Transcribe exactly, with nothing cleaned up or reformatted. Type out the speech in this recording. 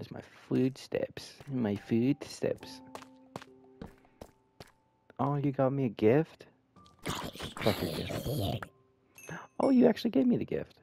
There's my footsteps. My footsteps. Oh, you got me a gift? Fuck your gift. Oh, you actually gave me the gift.